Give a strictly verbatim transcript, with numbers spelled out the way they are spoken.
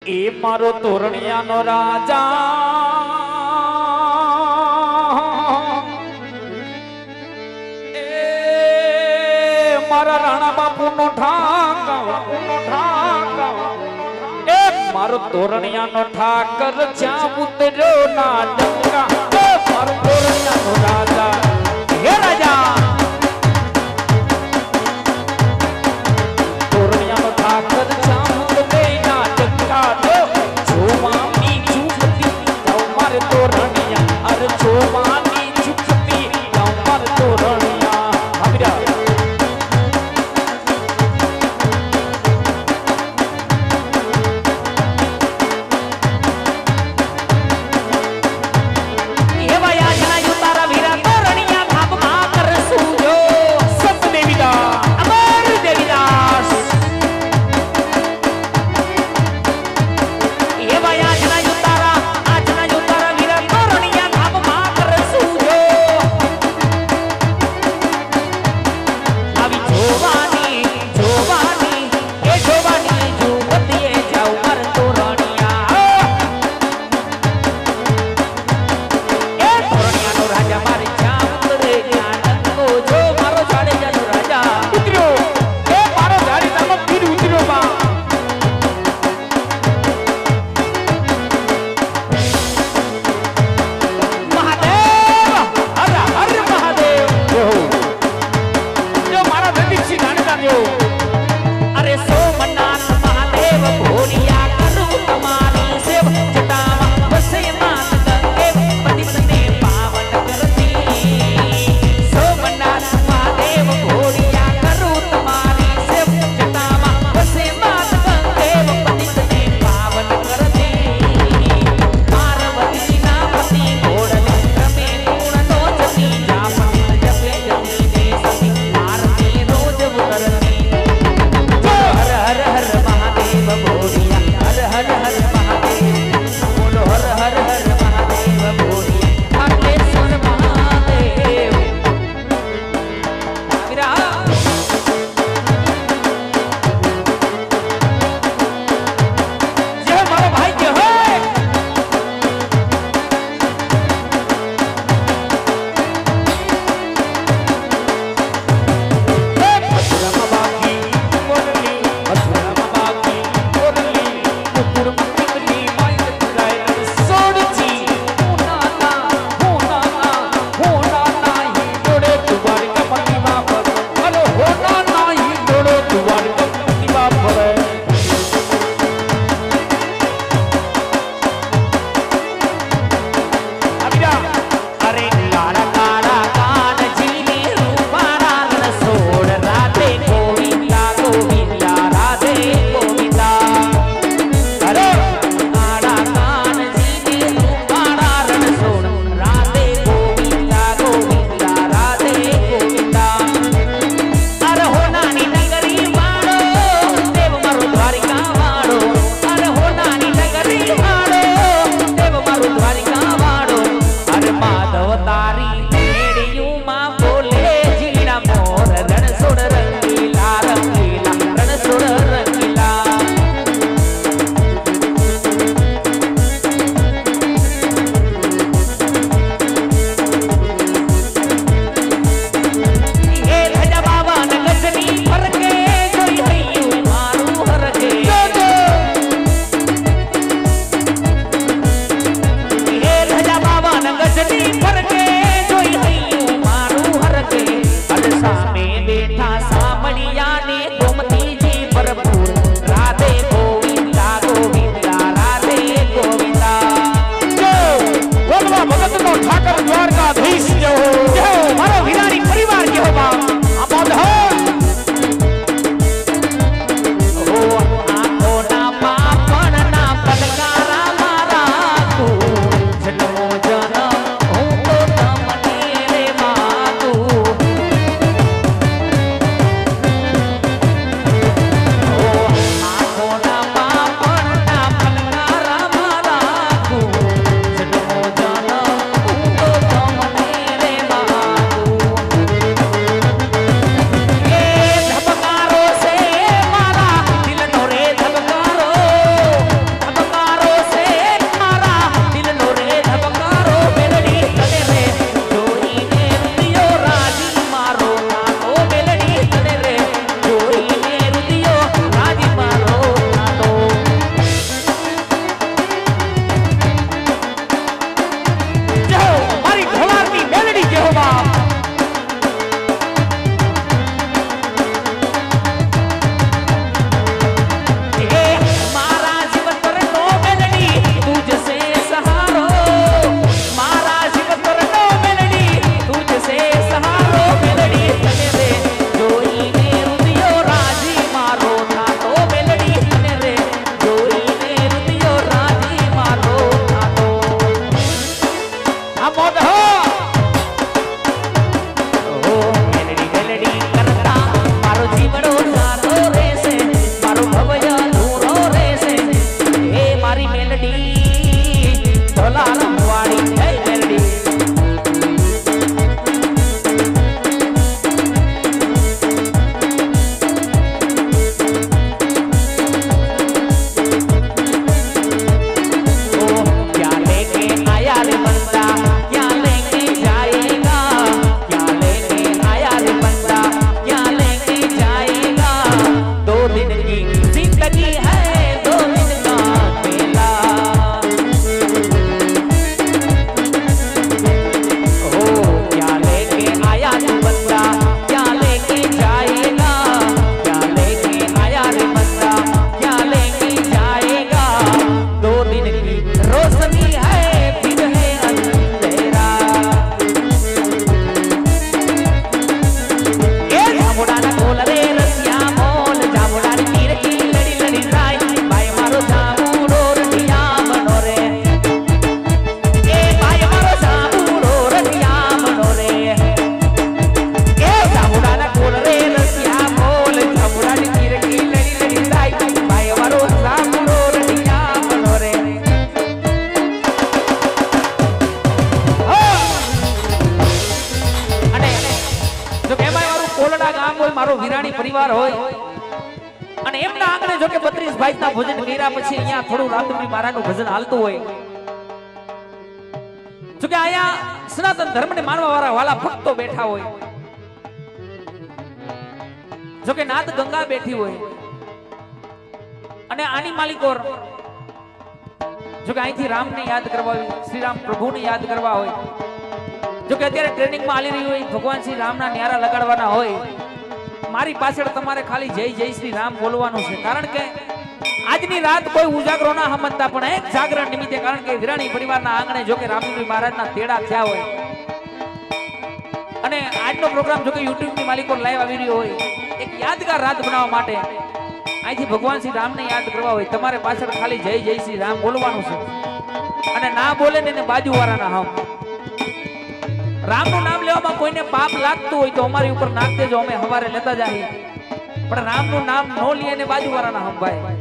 એ મારો તોરણિયાનો રાજા એ મારા રાણા બાપુનો ઠાકર એ મારો તોરણિયાનો ઠાકર જ્યાં ઉતર્યો ના ડંકા એ મારો તોરણિયાનો રાજા હે રાજા તોરણિયાનો ઠાકર જ્યાં ઉતર્યો ના ડંકા જોવાની ચૂકતી મારે તોરણિયા અરે જોવાની ચૂકતી મારે તોરણિયા આવ્યા એવા યાજના યુતારા વીરા તોરણિયા થાપમાં કરસુ પરિવાર હોય અને એમના આંગણે જો કે બત્રીસ ભાઈના ભોજન કર્યા પછી અહીંયા થોડું રામદેવજી મહારાજનું ભજન હાલતું હોય, જો કે અહીંયા સનાતન ધર્મને માનવા વાળા વાલા ભક્તો બેઠા હોય, જો કે નાદ ગંગા બેઠી હોય અને આની માલિકો જો કે અહીંથી રામને યાદ કરવા હોય, શ્રી રામ પ્રભુને યાદ કરવા હોય, જો કે અત્યારે ટ્રેનિંગમાં હાલી રહી હોય, ભગવાન શ્રી રામના ન્યારા લગાડવાના હોય, મારી પાછળ તમારે ખાલી જય જય શ્રી રામ બોલવાનું છે. કારણ કે આજની રાત કોઈ ઉજાગરો ના સમજતા પણ એક જાગરણ નિમિત્તે, કારણ કે વિરાણી પરિવારના આંગણે જો કે રામદેવજી મહારાજના તેડા થયા હોય અને આજનો પ્રોગ્રામ જો કે યુટ્યુબ ની માલિકો લાઈવ આવી રહ્યો હોય, એક યાદગાર રાત બનાવવા માટે અહીંથી ભગવાન શ્રી રામને યાદ કરવા હોય, તમારે પાછળ ખાલી જય જય શ્રી રામ બોલવાનું છે. અને ના બોલે ને બાજુ વાળાના હમ રામનું નામ લેવામાં કોઈને પાપ લાગતું હોય તો અમારી ઉપર નાખ દેજો, અમે હવારે લેતા જાય, પણ રામનું નામ ન લઈએ ને બાજુ વાળાના હમ ભાઈ.